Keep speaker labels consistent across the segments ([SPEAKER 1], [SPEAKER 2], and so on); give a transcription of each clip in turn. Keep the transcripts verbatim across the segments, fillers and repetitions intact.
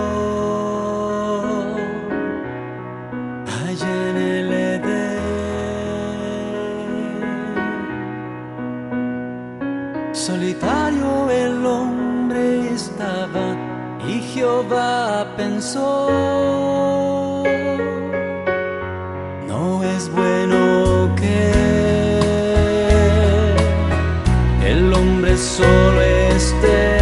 [SPEAKER 1] allá en el Edén. Solitario el hombre estaba y Jehová pensó: no es bueno que el hombre solo esté.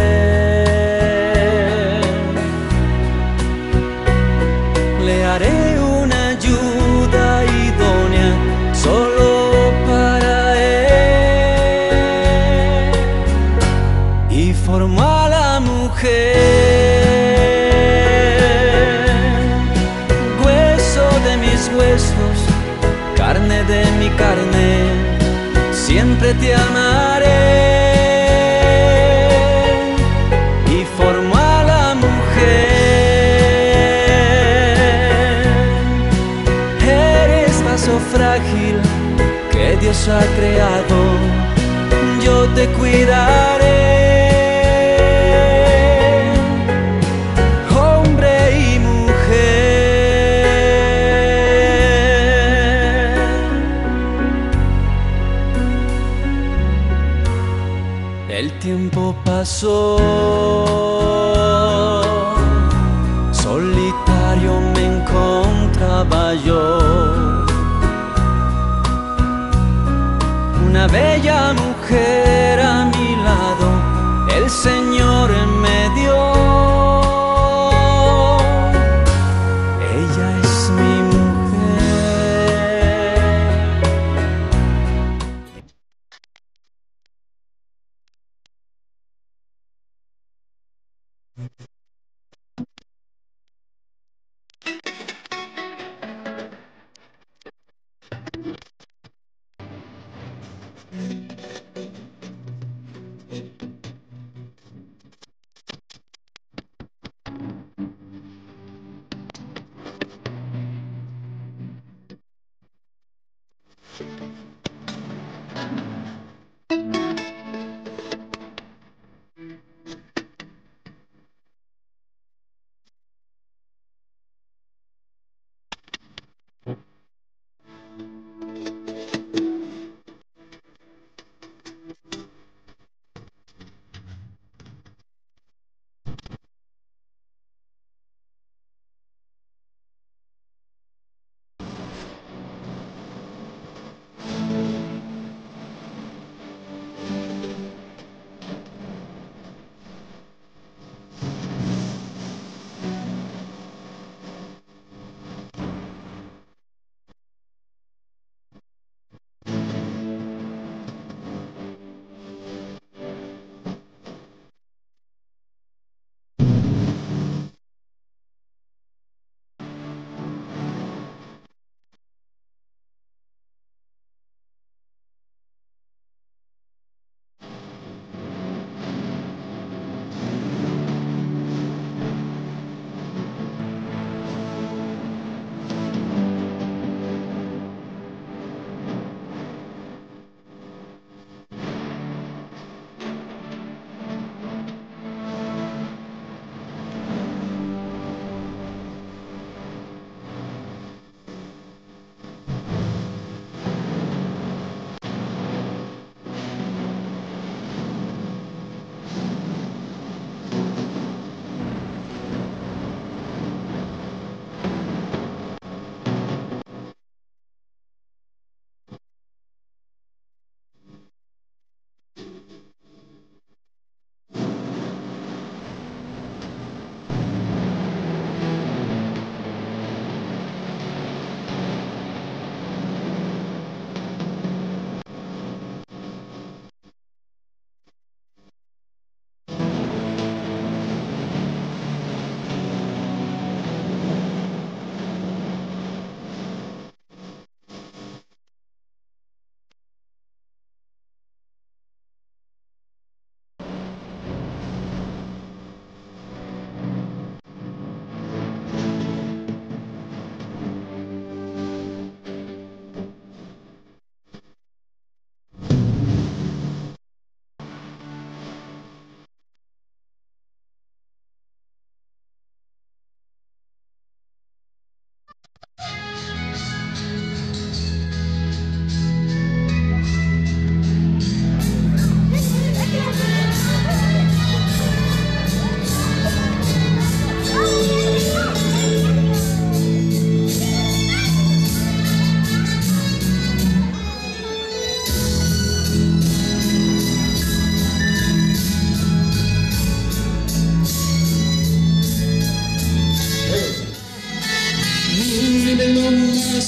[SPEAKER 1] Le haré una ayuda idónea solo para él. Y formó a la mujer, hueso de mis huesos, carne de mi carne, siempre te amaré. Y formó a la mujer, eres vaso frágil que Dios ha creado, yo te cuidaré. El tiempo pasó, solitario me encontraba yo. Una bella mujer a mi lado, el Señor me dio. Ella es mi mujer.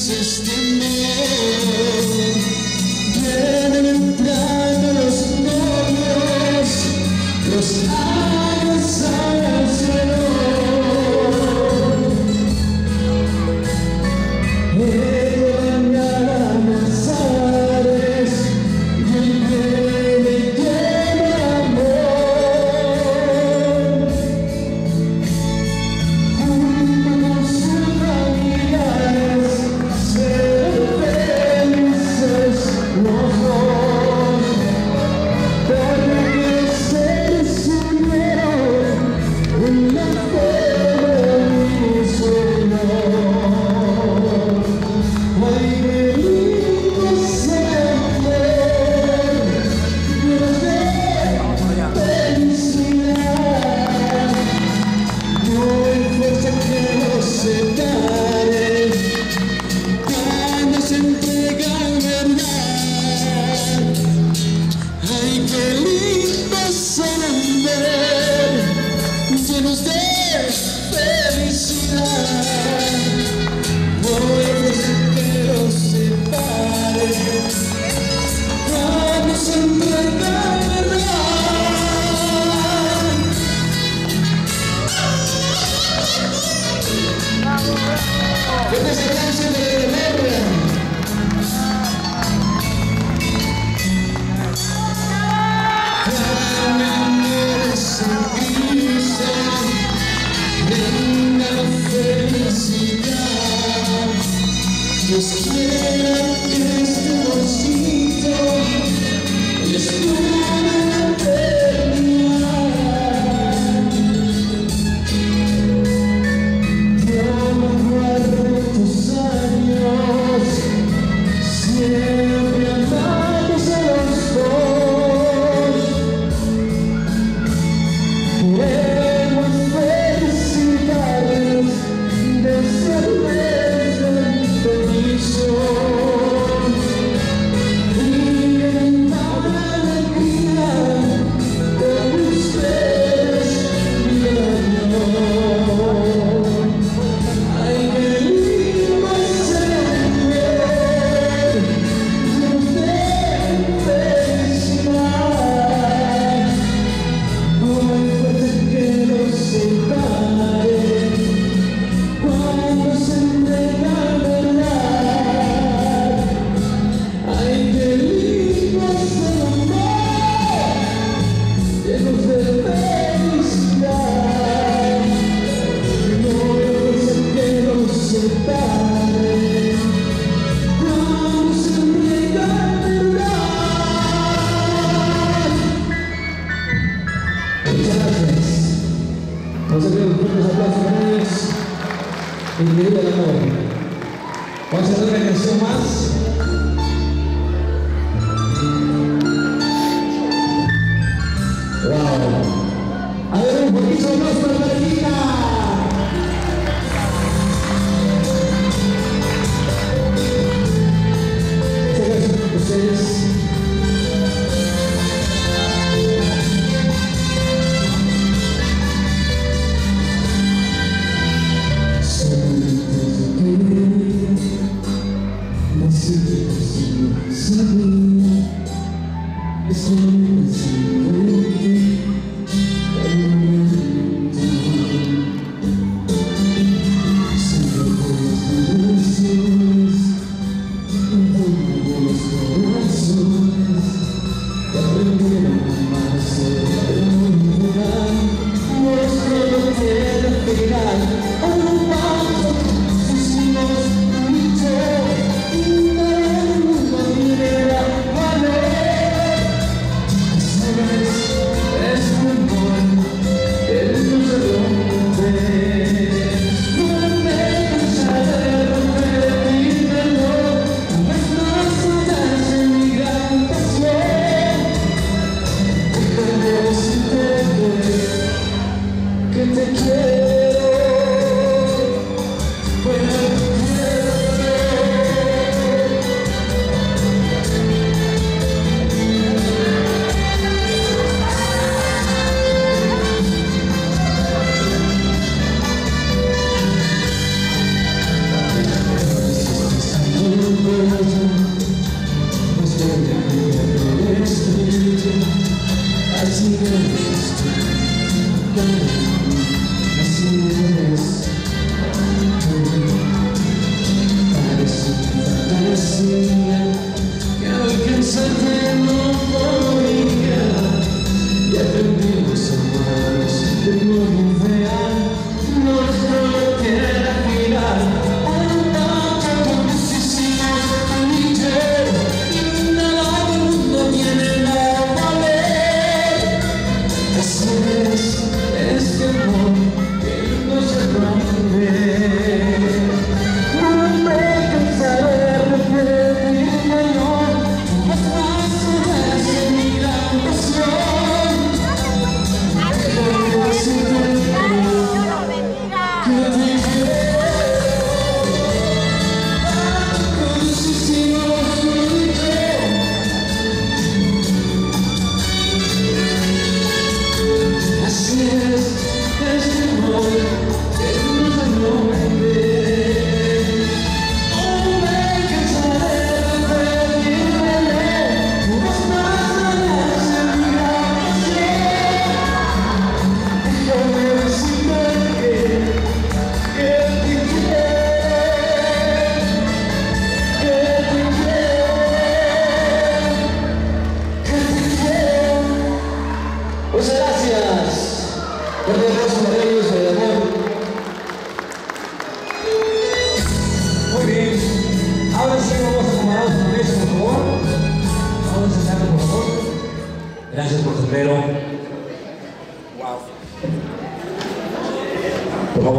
[SPEAKER 2] felices también. Vienen entrando los novios, los años al cielo. Llegan a las aves y el bebé lleva amor. Junto con sus familiares serán felices los dos, porque se decidieron en la fe de mi Señor. Ay, qué lindo sentir llenos de felicidad. No hay fuerza que nos separe cuando se entrega verdad. Ay, qué lindo sentir llenos de felicidad. No hay fuerza que nos separe cuando se entrega verdad. Esta es la canción de la guerra. Caminar sin prisa, venga la felicidad. Dios quiera que este bolsito les dure la eternidad. Dios nos guarde tus años, siempre amados a los dos. Queremos felicitarles desde el mes del bendición y en la alegría de ustedes mi amor. Ay, qué lindo sentir llenos de felicidad. No hay fuerza que nos separe cuando se entrega verdad. Ay, qué lindo es el amor, llenos de felicidad. No hay fuerza que nos separe cuando se entrega verdad. Muchas gracias. Vamos a hacer un fuerte aplauso para ellos. Increíble el amor. Vamos a hacer una canción más. Wow. A ver, un poquito más para la parejita. Muchas gracias a ustedes. Sabía,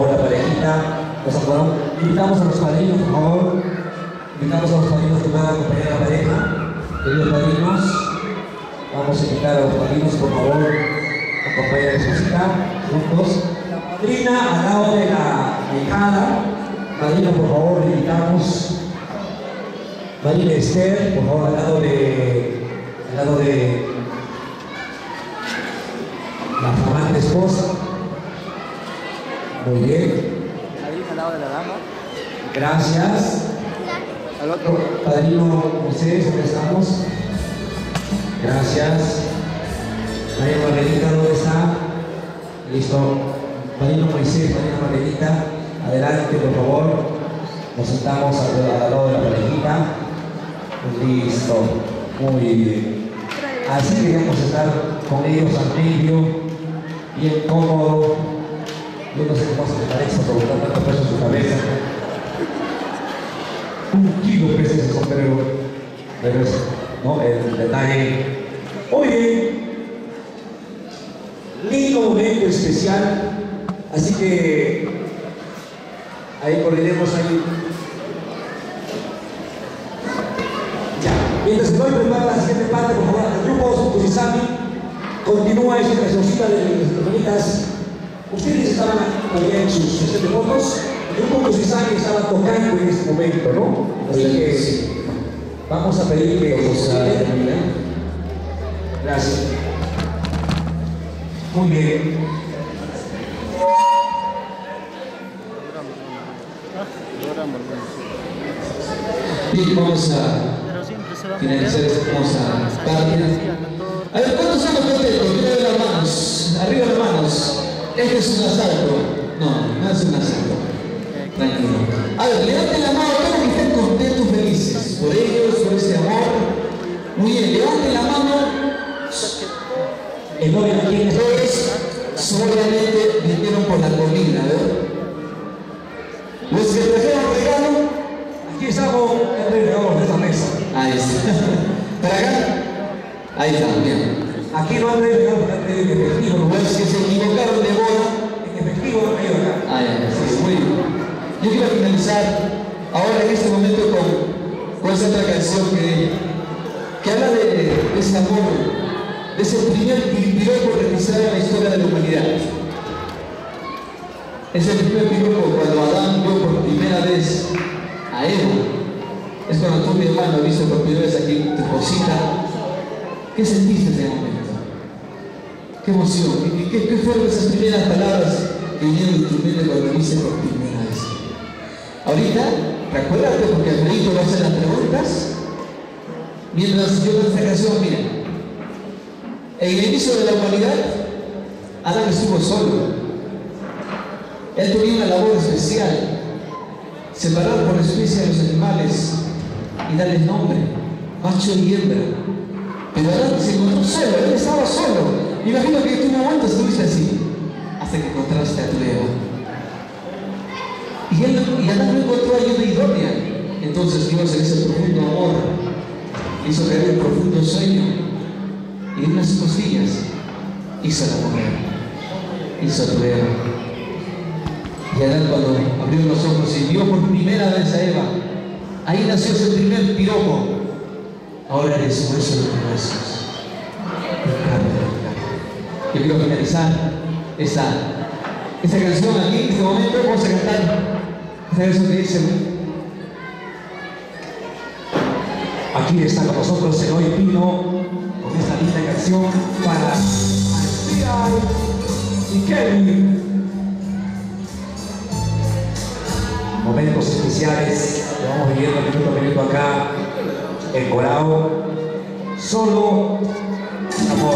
[SPEAKER 2] favor, la parejita. Los acordamos. Invitamos a los padrinos, por favor. Invitamos a los padrinos que van a acompañar a la pareja. Queridos padrinos, vamos a invitar a los padrinos, por favor, a acompañar a su cita, juntos. La madrina al lado de la hijada. Madrina, por favor, le invitamos. Madrina Esther, por favor, al lado de, al lado de la flamante esposa. Muy bien.
[SPEAKER 3] Madrina al lado de la dama.
[SPEAKER 2] Gracias.
[SPEAKER 3] Al otro.
[SPEAKER 2] Padrino Moisés, ¿dónde estamos? Gracias. María Margarita, ¿dónde está? Listo. Padrino Moisés, Padrino Margarita, adelante, por favor. Nos sentamos al, al lado de la parejita. Listo. Muy bien. Así queríamos estar con ellos al medio, bien cómodo. Yo no sé cómo se me parece provocar tanto peso en su cabeza. Un kilo pesa ese sombrero, pero es, ¿no?, el detalle. Oye, lindo momento especial, así que ahí coordinemos ahí. Ya, mientras estoy preparando la siguiente parte, por favor, el grupo Kusisami continúa esa cancioncita de las hermanitas. Ustedes estaban todavía en sus sesiones de fotos. El grupo Kusisami estaba tocando en este momento, ¿no? Así que vamos a pedir que vamos a terminar. Gracias. Muy bien. Bien, vamos a finalizar esta hermosa parte. A ver, ¿cuántos somos contentos? Arriba de las manos. Arriba de las manos. Este es un asalto. No, no es un asalto. Tranquilo. A ver, levanten la mano todos que estén contentos, felices. Por ellos, por este amor. Muy bien, levanten la mano. En nombre de quienes ustedes solamente vinieron por la comida, ¿verdad? Los que trajeron regalo, aquí estamos alrededor de esta mesa. Ahí está. ¿Para acá? Ahí está, bien. Aquí no han regalo, en efectivo. No es que se equivocaron de boda, en efectivo no hay acá. Ahí está, muy bien. Yo quiero finalizar ahora en este momento con, con esta otra canción que, que habla de, de ese amor, de ese primer piropo registrado en la historia de la humanidad. Es el primer piropo cuando Adán vio por primera vez a Eva. Es cuando tú, mi hermano, viste por primera vez aquí tu cosita. ¿Qué sentiste en ese momento? ¿Qué emoción? ¿Qué, qué, qué fueron esas primeras palabras que vinieron en tu mente cuando viste por primera vez? Ahorita, recuérdate, porque Alfredito va a hacer las preguntas. Mientras yo con esta canción, mira, en el inicio de la humanidad, Adán estuvo solo. Él tenía una labor especial, separar por especie a los animales y darles nombre, macho y hembra. Pero Adán se encontró solo, él estaba solo. Me imagino que tú un momento estuviste así, hasta que encontraste a tu Eva. Y, él, y Adán no encontró ayuda idónea. Entonces Dios, en ese profundo amor, hizo caer un profundo sueño y en unas costillas hizo a la mujer, hizo a tu Eva. Y Adán, cuando abrió los ojos y vio por primera vez a Eva, ahí nació ese primer piropo. Ahora eres hueso de tus huesos, carne de mi carne. Yo quiero finalizar esta, esta canción aquí, en este momento. Vamos a cantar esta canción que dice: aquí está con nosotros Eloy Pino con esta linda canción para Aspira y Kevin. Momentos especiales que vamos viviendo minuto a minuto acá en Corao. Solo amor.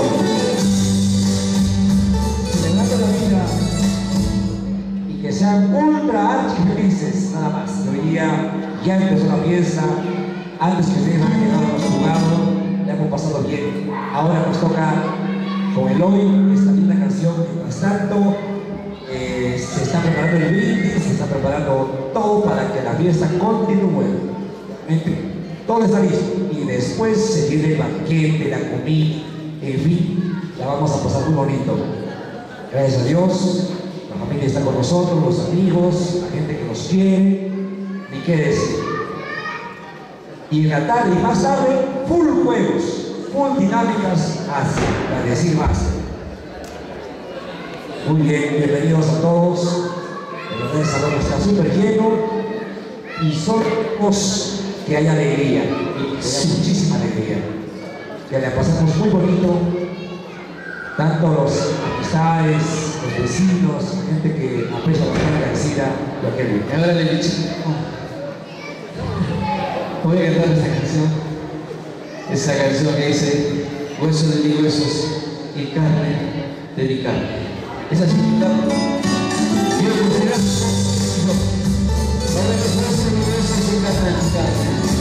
[SPEAKER 2] Celebrando la vida y que sean ultra archi felices, nada más. Hoy día ya empezó la fiesta. Antes que ustedes han llegado, hemos jugado, ya hemos pasado bien. Ahora nos toca con Eloy esta linda canción. Mientras tanto, eh, se está preparando el brindis, se está preparando todo para que la fiesta continúe. Todo está listo. Y después se viene el banquete, la comida, en fin, la vamos a pasar muy bonito. Gracias a Dios.
[SPEAKER 4] La familia está con nosotros, los amigos, la gente que nos quiere, ni qué decir. Y en la tarde y más tarde, full juegos, full dinámicas, para decir más. Muy bien, bienvenidos a todos. El verdad, el salón está súper lleno y somos que hay alegría, y que hay muchísima alegría. Que la pasamos muy bonito, tanto los amistades, los vecinos, la gente que aprecia bastante la visita de aquel día.
[SPEAKER 2] Y ahora le he dicho, oh, voy a cantar esta canción, esa canción que dice, hueso de mis huesos y carne de mi carne. Esa chiquita, yo considero, no, para los huesos de mis huesos y carne de mi carne.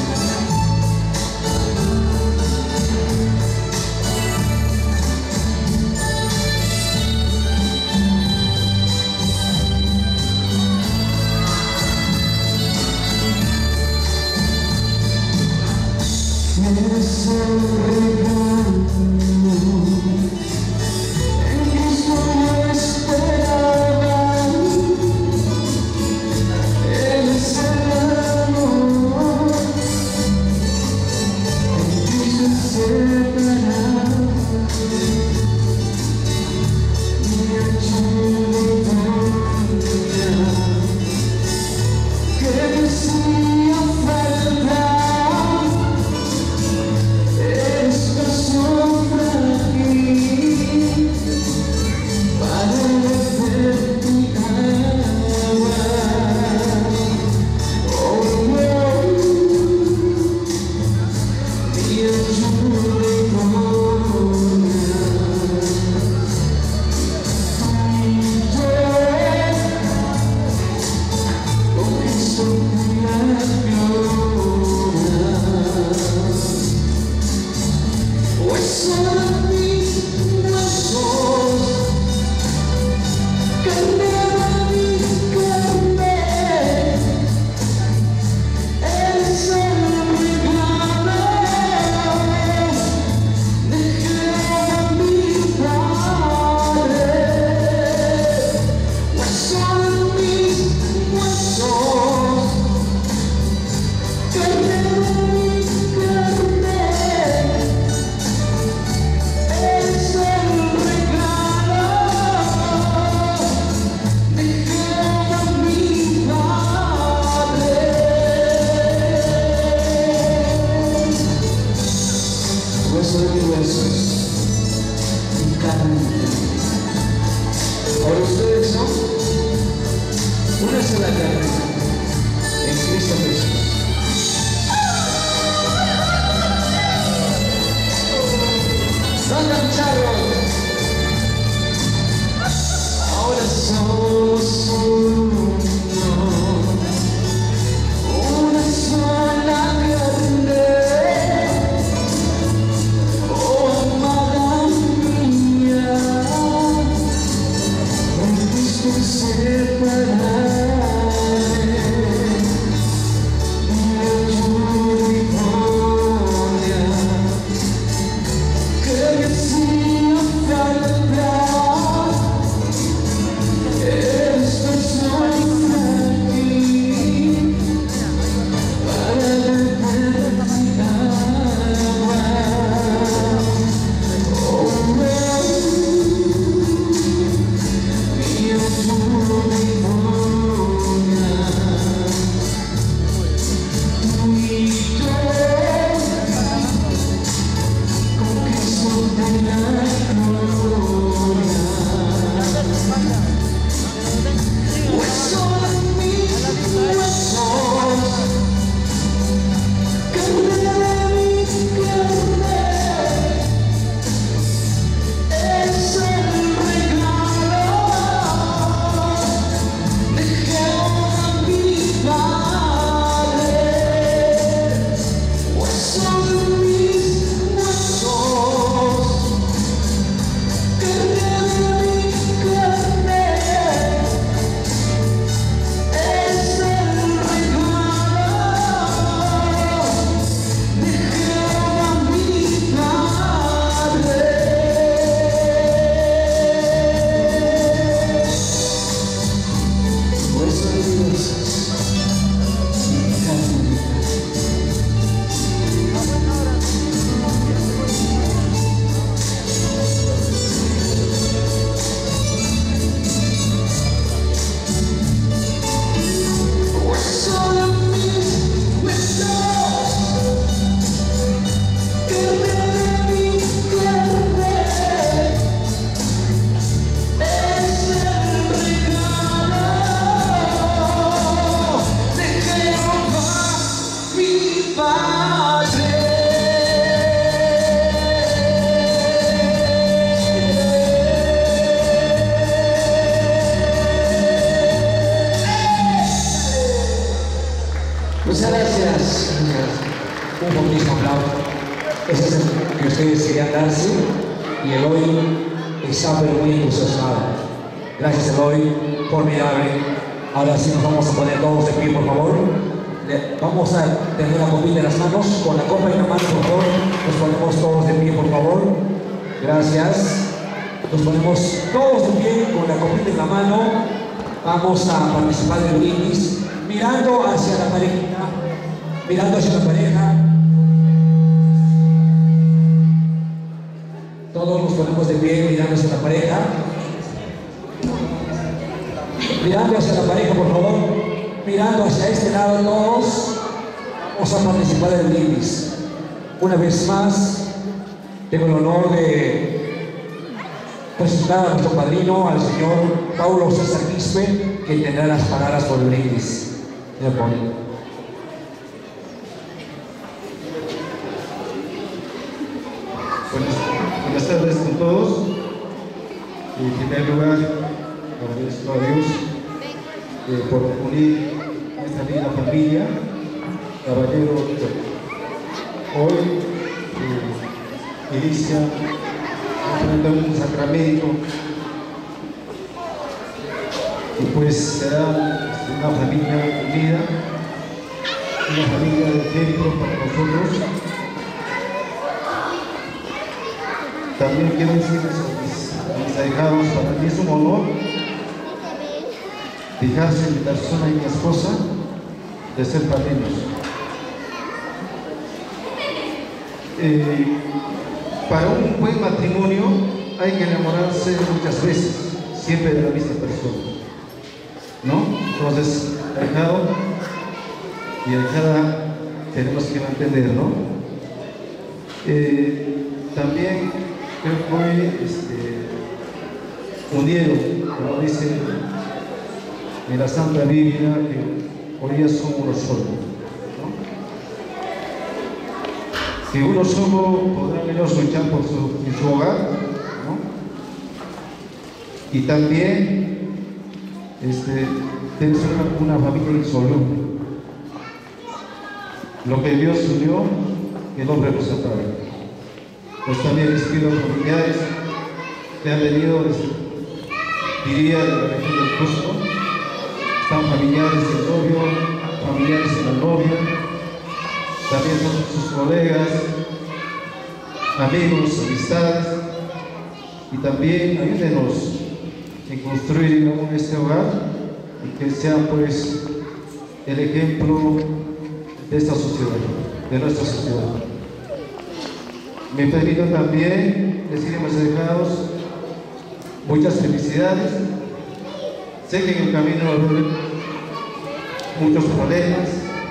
[SPEAKER 2] Eres el regalo en que solo esperaba. Eres el amor en que se separaba. Mi ayuda que me hacía falta. Ahora ustedes son una sola carne en Cristo Jesús. ¡Salgan, charros! Ahora somos uno, una sola carne. Oh, amada mía, en Cristo separaré. Eres persona.
[SPEAKER 4] Muchas gracias. Un poquísimo aplauso. Ese es el que ustedes querían darse. Y Eloy está pero muy entusiasmado. Gracias, Eloy, formidable. Ahora sí nos vamos a poner todos de pie, por favor. Vamos a tener la copita en las manos. Con la copa en la mano, por favor. Nos ponemos todos de pie, por favor. Gracias. Nos ponemos todos de pie con la copita en la mano. Vamos a participar del brindis. Mirando hacia la pareja. Mirando hacia la pareja. Todos nos ponemos de pie mirando hacia la pareja. Mirando hacia la pareja, por favor. Mirando hacia este lado todos. Vamos a participar del brindis. Una vez más, tengo el honor de presentar a nuestro padrino, al señor Paulo César Quispe, que tendrá las palabras por el brindis. Señor Paulo.
[SPEAKER 5] Buenas, buenas tardes con todos. En primer lugar, agradezco a Dios eh, por unir a esta linda familia. Caballero, hoy eh, inicia un sacramento y pues será una familia unida, una familia de ejemplo para nosotros. También quiero decirles a mis, a mis ahijados, para mí es un honor dejarse mi persona y mi esposa de ser padrinos. Eh, para un buen matrimonio hay que enamorarse muchas veces, siempre de la misma persona, ¿no? Entonces, ahijado y ahijada tenemos que mantener, ¿no? Eh, también creo que hoy este, unieron, como dice en la Santa Biblia, que hoy ya son uno solo, ¿no? Que uno solo podrá menos luchar por su, en su hogar, ¿no? Y también este, tener una, una familia insoluble. Lo que Dios unió, el hombre no separe. Pues también les pido a los familiares que han venido, diría, de la región del Cusco. Están familiares del novio, familiares de la novia, también son sus colegas, amigos, amistades, y también ayúdenos en construir este hogar y que sea pues el ejemplo de esta sociedad, de nuestra sociedad. Me permito también decir a mis allegados muchas felicidades. Sé que en el camino va a haber muchos problemas,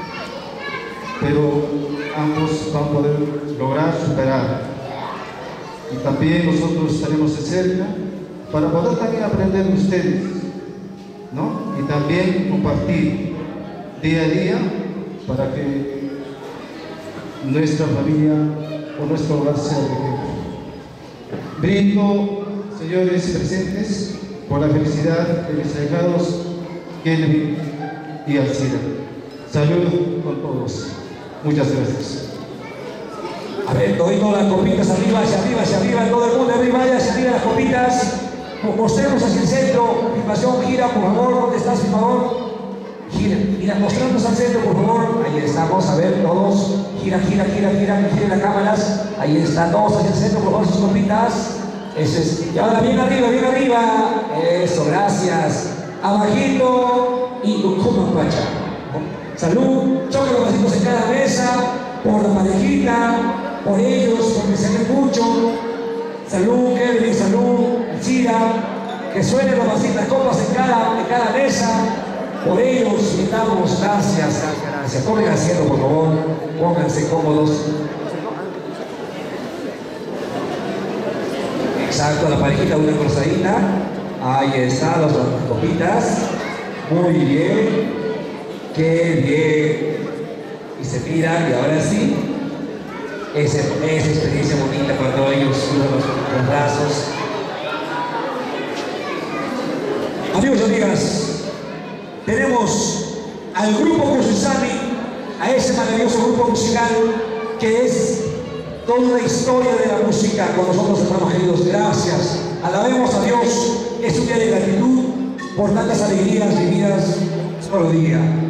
[SPEAKER 5] pero ambos van a poder lograr superar. Y también nosotros estaremos de cerca para poder también aprender de ustedes, ¿no? Y también compartir día a día para que nuestra familia o nuestro hogar sea de ejemplo. Brindo, señores presentes, por la felicidad de mis allegados Kelvin y Alcira. Salud con todos. Muchas gracias.
[SPEAKER 4] A ver, doy todas las copitas arriba, hacia arriba, hacia arriba, todo el mundo arriba, hacia arriba las copitas. Mostremos hacia el centro. Filmación, gira, por favor. ¿Dónde estás, por favor? Gira, mira, mostrarnos al centro, por favor. Ahí estamos, a ver, todos. Gira, gira, gira, gira, que giren las cámaras. Ahí están todos hacia el centro, por favor, sus copitas. Eso es. Y ahora bien arriba, bien arriba. Eso, gracias. Abajito y como pacha. Salud. Choque los vasitos en cada mesa. Por la parejita. Por ellos, porque se ve mucho. Salud, Kevin, salud. Chira. Que suenen los vasitos, las copas en cada, en cada mesa. Por ellos, invitamos. Gracias, gracias, gracias. Tomen asiento, por favor. Pónganse cómodos. Exacto, la parejita, una cruzadita. Ahí está, las copitas. Muy bien. Qué bien. Y se miran, y ahora sí. Esa, esa experiencia bonita cuando ellos suben los, los brazos. Amigos y amigas, tenemos al grupo Kushisami a ese maravilloso grupo musical que es toda una historia de la música con nosotros, hermanos queridos. Gracias. Alabemos a Dios. Es un día de gratitud por tantas alegrías vividas solo día.